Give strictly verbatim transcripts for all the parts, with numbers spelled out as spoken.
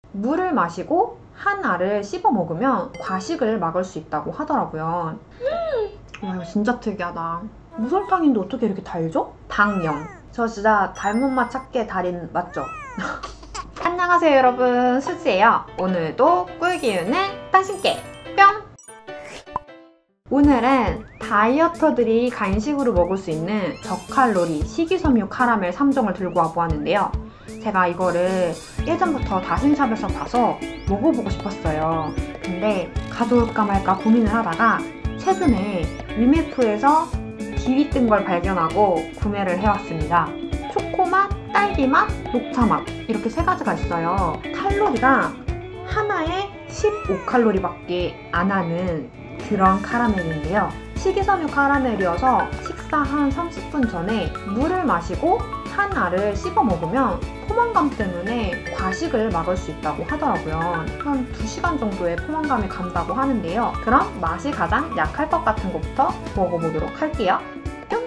물을 마시고 한 알을 씹어 먹으면 과식을 막을 수 있다고 하더라고요. 음! 와, 이거 진짜 특이하다. 무설탕인데 어떻게 이렇게 달죠? 당 영. 저 진짜 닮은 맛 찾기의 달인 맞죠? 안녕하세요 여러분, 수지예요. 오늘도 꿀기운을 당신께 뿅! 오늘은 다이어터들이 간식으로 먹을 수 있는 저칼로리 식이섬유 카라멜 삼 종을 들고 와보았는데요. 제가 이거를 예전부터 다신샵에서 봐서 먹어보고 싶었어요. 근데 가져올까 말까 고민을 하다가 최근에 위메프에서 기위 뜬 걸 발견하고 구매를 해왔습니다. 초코맛, 딸기맛, 녹차맛 이렇게 세 가지가 있어요. 칼로리가 하나에 십오 칼로리밖에 안 하는 그런 카라멜인데요. 식이섬유 카라멜이어서 식사 한 삼십 분 전에 물을 마시고 한 알을 씹어 먹으면 포만감 때문에 과식을 막을 수 있다고 하더라고요. 한 두 시간 정도의 포만감이 간다고 하는데요. 그럼 맛이 가장 약할 것 같은 것부터 먹어보도록 할게요. 뿅!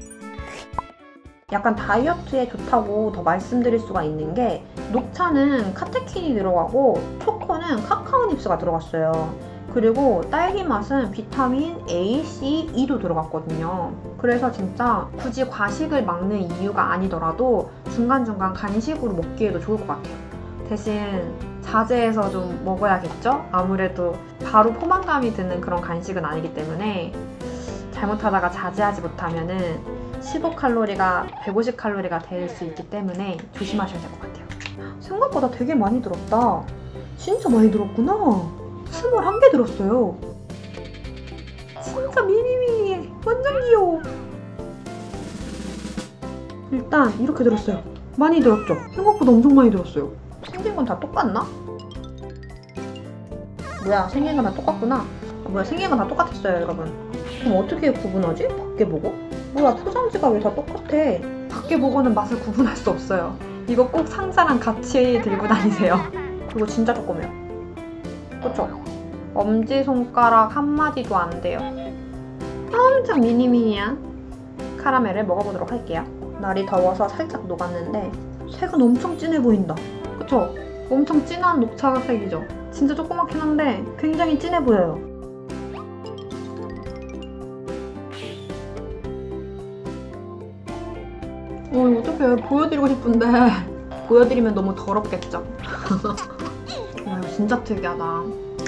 약간 다이어트에 좋다고 더 말씀드릴 수가 있는 게 녹차는 카테킨이 들어가고 초코는 카카오 닙스가 들어갔어요. 그리고 딸기 맛은 비타민 A, C, E도 들어갔거든요. 그래서 진짜 굳이 과식을 막는 이유가 아니더라도 중간중간 간식으로 먹기에도 좋을 것 같아요. 대신 자제해서 좀 먹어야겠죠? 아무래도 바로 포만감이 드는 그런 간식은 아니기 때문에 잘못하다가 자제하지 못하면은 십오 칼로리가 백오십 칼로리가 될 수 있기 때문에 조심하셔야 될 것 같아요. 생각보다 되게 많이 들었다. 진짜 많이 들었구나. 스물한 개 들었어요. 진짜 미니미니 완전 귀여워. 일단 이렇게 들었어요. 많이 들었죠? 생각보다 엄청 많이 들었어요. 생긴 건 다 똑같나? 뭐야, 생긴 건 다 똑같구나. 아, 뭐야, 생긴 건 다 똑같았어요 여러분. 그럼 어떻게 구분하지? 밖에 보고? 뭐야, 포장지가 왜 다 똑같아? 밖에 보고는 맛을 구분할 수 없어요. 이거 꼭 상자랑 같이 들고 다니세요. 그거 진짜 조그매요. 그쵸? 엄지손가락 한마디도 안 돼요. 엄청 미니미니한 카라멜을 먹어보도록 할게요. 날이 더워서 살짝 녹았는데 색은 엄청 진해 보인다. 그쵸? 엄청 진한 녹차색이죠? 진짜 조그맣긴 한데 굉장히 진해 보여요. 어, 이거 어떡해. 보여드리고 싶은데 보여드리면 너무 더럽겠죠? 와, 이거 진짜 특이하다.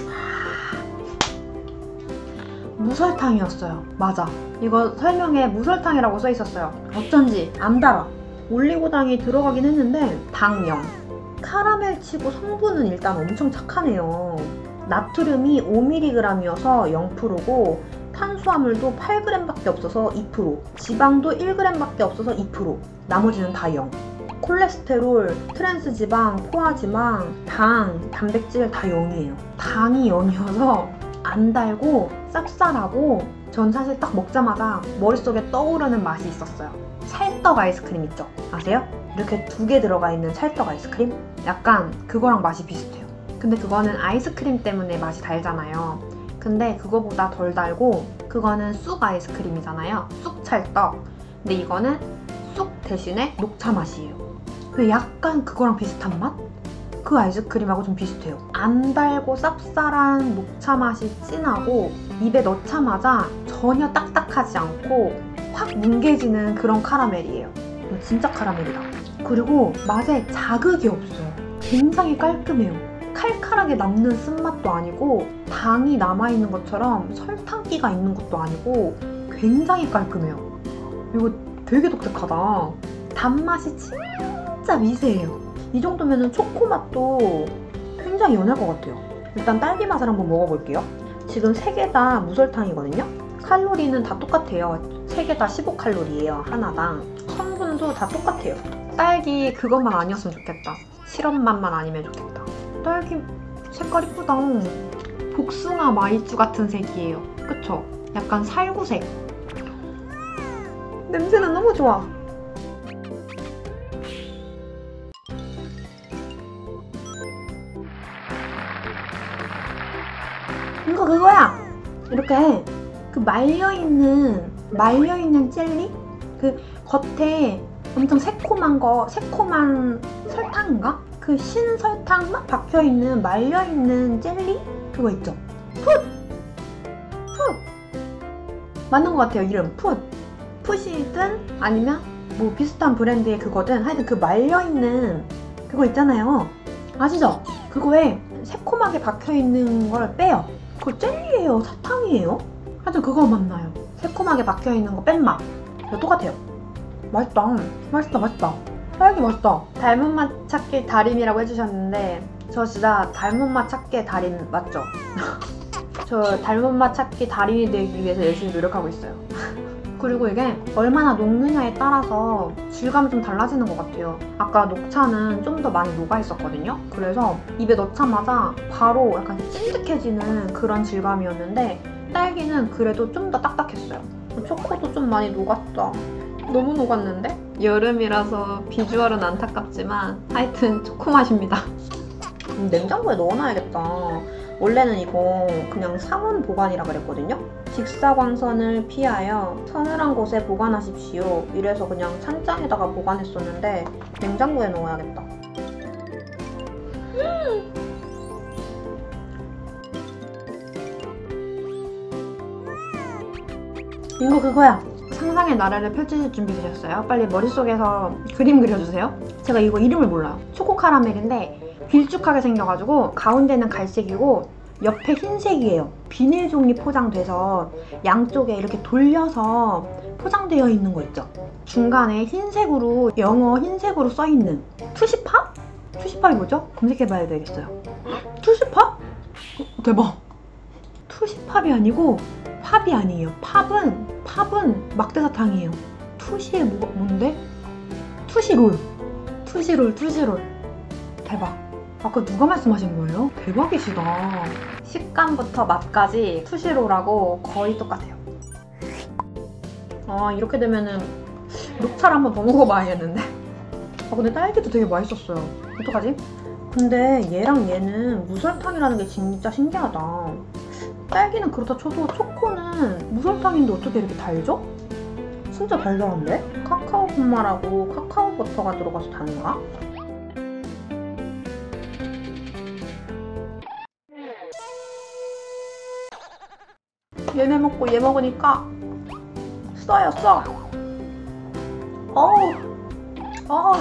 무설탕이었어요. 맞아. 이거 설명에 무설탕이라고 써있었어요. 어쩐지 안 달아. 올리고당이 들어가긴 했는데 당 영. 카라멜 치고 성분은 일단 엄청 착하네요. 나트륨이 오 밀리그램이어서 영 퍼센트고 탄수화물도 팔 그램밖에 없어서 이 퍼센트, 지방도 일 그램밖에 없어서 이 퍼센트, 나머지는 다 영. 콜레스테롤, 트랜스지방, 포화지방, 당, 단백질 다 영이에요. 당이 영이어서 안 달고 쌉쌀하고 전 사실 딱 먹자마자 머릿속에 떠오르는 맛이 있었어요. 찰떡 아이스크림 있죠? 아세요? 이렇게 두 개 들어가 있는 찰떡 아이스크림? 약간 그거랑 맛이 비슷해요. 근데 그거는 아이스크림 때문에 맛이 달잖아요. 근데 그거보다 덜 달고 그거는 쑥 아이스크림이잖아요. 쑥 찰떡. 근데 이거는 쑥 대신에 녹차 맛이에요. 근데 약간 그거랑 비슷한 맛? 그 아이스크림하고 좀 비슷해요. 안 달고 쌉쌀한 녹차 맛이 진하고 입에 넣자마자 전혀 딱딱하지 않고 확 뭉개지는 그런 카라멜이에요. 진짜 카라멜이다. 그리고 맛에 자극이 없어요. 굉장히 깔끔해요. 칼칼하게 남는 쓴맛도 아니고 당이 남아있는 것처럼 설탕기가 있는 것도 아니고 굉장히 깔끔해요. 이거 되게 독특하다. 단맛이 진짜 미세해요. 이 정도면 초코 맛도 굉장히 연할 것 같아요. 일단 딸기 맛을 한번 먹어볼게요. 지금 세 개 다 무설탕이거든요. 칼로리는 다 똑같아요. 세 개 다 십오 칼로리예요. 하나당. 성분도 다 똑같아요. 딸기 그것만 아니었으면 좋겠다. 시럽 맛만 아니면 좋겠다. 딸기 색깔 이쁘다. 복숭아 마이쮸 같은 색이에요. 그쵸? 약간 살구색. 냄새는 너무 좋아. 이거 그거야! 이렇게 그 말려있는 말려있는 젤리? 그 겉에 엄청 새콤한 거, 새콤한 설탕인가? 그 신설탕 막 박혀있는 말려있는 젤리? 그거 있죠? 풋! 풋! 맞는 것 같아요, 이름. 풋! 풋이든 아니면 뭐 비슷한 브랜드의 그거든 하여튼 그 말려있는 그거 있잖아요. 아시죠? 그거에 새콤하게 박혀있는 걸 빼요. 그거 젤리예요? 사탕이에요? 하여튼 그거 맛나요. 새콤하게 박혀있는 거 뺀 맛. 이거 똑같아요. 맛있다. 맛있다 맛있다. 딸기 맛있다. 닮은 맛 찾기 달인이라고 해주셨는데 저 진짜 닮은 맛 찾기의 달인 맞죠? 저 닮은 맛 찾기 달인이 되기 위해서 열심히 노력하고 있어요. 그리고 이게 얼마나 녹느냐에 따라서 질감이 좀 달라지는 것 같아요. 아까 녹차는 좀 더 많이 녹아있었거든요. 그래서 입에 넣자마자 바로 약간 찐득해지는 그런 질감이었는데 딸기는 그래도 좀 더 딱딱했어요. 초코도 좀 많이 녹았다. 너무 녹았는데? 여름이라서 비주얼은 안타깝지만 하여튼 초코 맛입니다. 음, 냉장고에 넣어놔야겠다. 원래는 이거 그냥 상온 보관이라 그랬거든요. 직사광선을 피하여 서늘한 곳에 보관하십시오. 이래서 그냥 찬장에다가 보관했었는데 냉장고에 넣어야겠다. 음! 이거 그거야. 상상의 나래를 펼치실 준비 되셨어요? 빨리 머릿속에서 그림 그려주세요. 제가 이거 이름을 몰라요. 초코 카라멜인데 길쭉하게 생겨가지고 가운데는 갈색이고 옆에 흰색이에요. 비닐 종이 포장돼서 양쪽에 이렇게 돌려서 포장되어 있는 거 있죠? 중간에 흰색으로 영어 흰색으로 써있는 투시팝? 투시팝이 뭐죠? 검색해봐야 되겠어요. 투시팝? 어, 대박! 투시팝이 아니고 팝이 아니에요. 팝은 팝은 막대사탕이에요. 투시에 뭐가 뭔데? 투시롤. 투시롤 투시롤. 대박. 아까 누가 말씀하신 거예요? 대박이시다. 식감부터 맛까지 투시롤하고 거의 똑같아요. 아 이렇게 되면은 녹차를 한번 더 먹어봐야겠는데? 아 근데 딸기도 되게 맛있었어요. 어떡하지? 근데 얘랑 얘는 무설탕이라는 게 진짜 신기하다. 딸기는 그렇다 쳐도 초코는 무설탕인데 어떻게 이렇게 달죠? 진짜 달달한데? 카카오 분말하고 카카오 버터가 들어가서 단가? 얘네 먹고 얘 먹으니까 써요 써. 어우 어.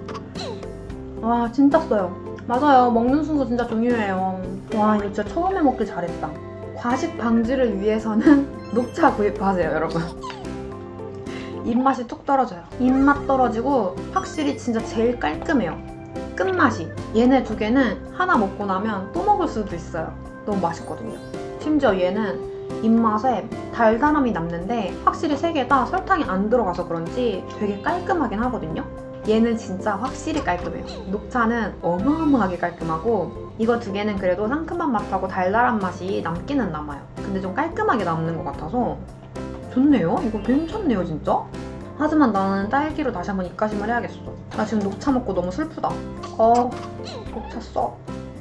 와 진짜 써요. 맞아요. 먹는 순서 진짜 중요해요. 와 이거 진짜 처음에 먹길 잘했다. 과식 방지를 위해서는 녹차 구입하세요 여러분. 입맛이 뚝 떨어져요. 입맛 떨어지고 확실히 진짜 제일 깔끔해요. 끝맛이. 얘네 두 개는 하나 먹고 나면 또 먹을 수도 있어요. 너무 맛있거든요. 심지어 얘는 입맛에 달달함이 남는데 확실히 세 개 다 설탕이 안 들어가서 그런지 되게 깔끔하긴 하거든요. 얘는 진짜 확실히 깔끔해요. 녹차는 어마어마하게 깔끔하고 이거 두 개는 그래도 상큼한 맛하고 달달한 맛이 남기는 남아요. 근데 좀 깔끔하게 남는 것 같아서 좋네요. 이거 괜찮네요 진짜. 하지만 나는 딸기로 다시 한번 입가심을 해야겠어. 나 지금 녹차 먹고 너무 슬프다. 어 녹차 써.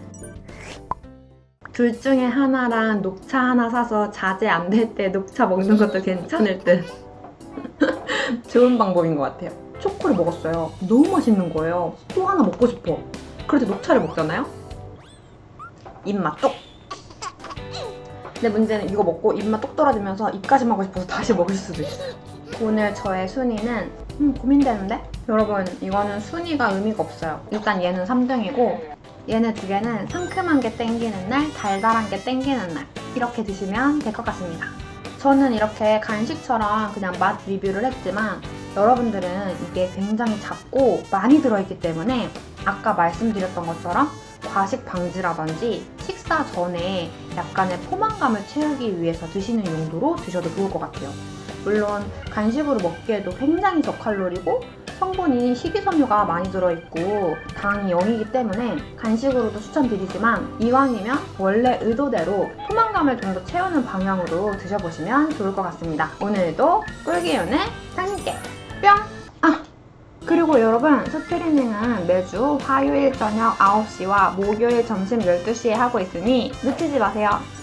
둘 중에 하나랑 녹차 하나 사서 자제 안 될 때 녹차 먹는 것도 괜찮을 듯. 좋은 방법인 것 같아요. 초코를 먹었어요. 너무 맛있는 거예요. 또 하나 먹고 싶어. 그럴 때 녹차를 먹잖아요? 입맛 똑! 근데 문제는 이거 먹고 입맛 똑 떨어지면서 입가심 하고 싶어서 다시 먹을 수도 있어요. 오늘 저의 순위는 음 고민되는데? 여러분 이거는 순위가 의미가 없어요. 일단 얘는 삼 등이고 얘네 두 개는 상큼한 게 땡기는 날, 달달한 게 땡기는 날 이렇게 드시면 될 것 같습니다. 저는 이렇게 간식처럼 그냥 맛 리뷰를 했지만 여러분들은 이게 굉장히 작고 많이 들어있기 때문에 아까 말씀드렸던 것처럼 과식 방지라든지 식사 전에 약간의 포만감을 채우기 위해서 드시는 용도로 드셔도 좋을 것 같아요. 물론 간식으로 먹기에도 굉장히 저칼로리고 성분이 식이섬유가 많이 들어있고 당이 영이기 때문에 간식으로도 추천드리지만 이왕이면 원래 의도대로 포만감을 좀 더 채우는 방향으로 드셔보시면 좋을 것 같습니다. 오늘도 꿀기운을 당신께 뿅! 아! 그리고 여러분 스트리밍은 매주 화요일 저녁 아홉 시와 목요일 점심 열두 시에 하고 있으니 놓치지 마세요.